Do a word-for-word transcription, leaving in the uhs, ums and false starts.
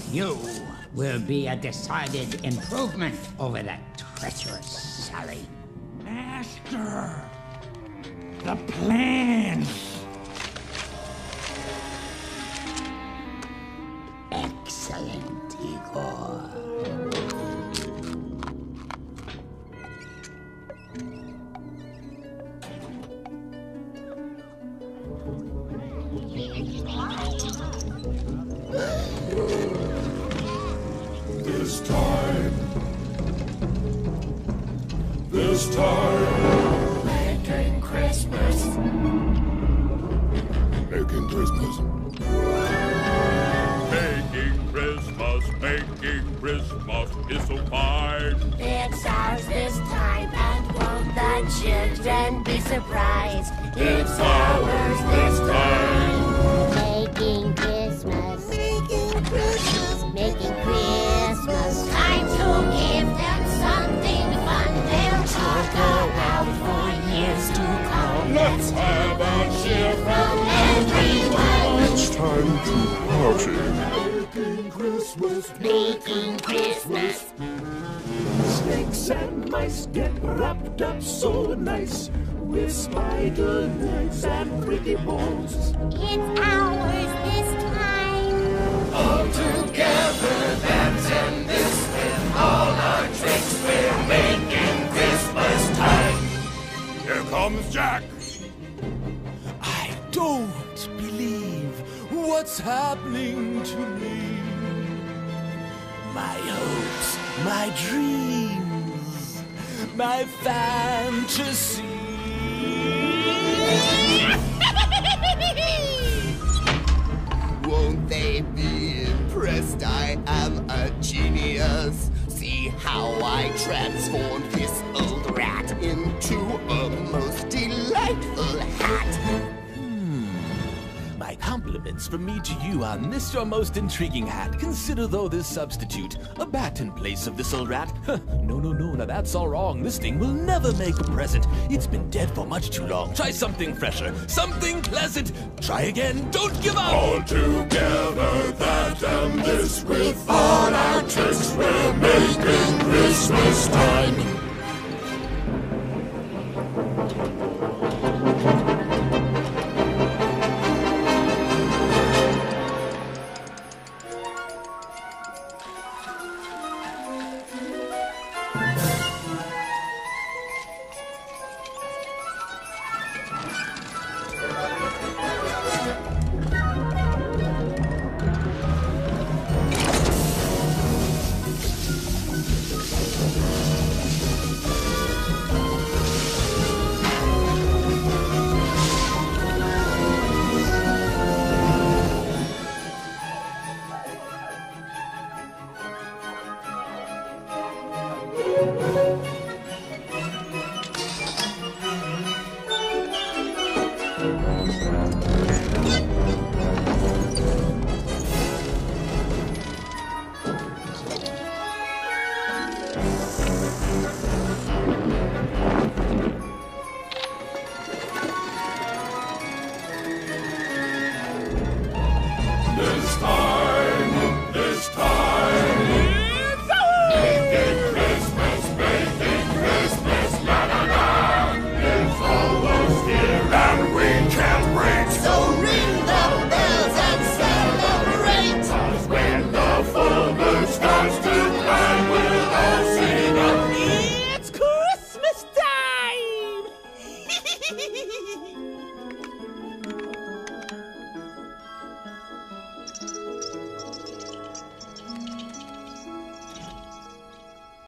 You will be a decided improvement over that treacherous Sally. Master! The plan! Excellent, Igor. This time. This time. Making Christmas. Making Christmas. Making Christmas, making Christmas is so fine. It's ours this time, and won't the children be surprised? It's ours this time. Making Christmas. Making Christmas. Making Christmas. Time to give them something fun. They'll talk about for years to come. Let's have a cheer from everyone. It's time to party. Making Christmas. Making Christmas. Snakes and mice get wrapped up so nice with spider legs and pretty balls. It's ours this time. All together, that's in this with all our tricks. We're making Christmas time. Here comes Jack. I don't believe what's happening to me. My hopes, my dreams, my fantasy. Won't they be impressed? I am a genius. See how I transformed this old rat into a most delightful hat. My compliments from me to you on this your most intriguing hat. Consider though this substitute, a bat in place of this old rat. Huh, no, no, no, now that's all wrong. This thing will never make a present. It's been dead for much too long. Try something fresher, something pleasant. Try again, don't give up. All together, that and this with all our tricks. We're making Christmas time. This time, this time. It's ours! Making Christmas, making Christmas, la la la. It's almost here and we can't wait. So ring the bells and celebrate. 'Cause when the full moon starts to climb, we'll all sing up. It's Christmas time!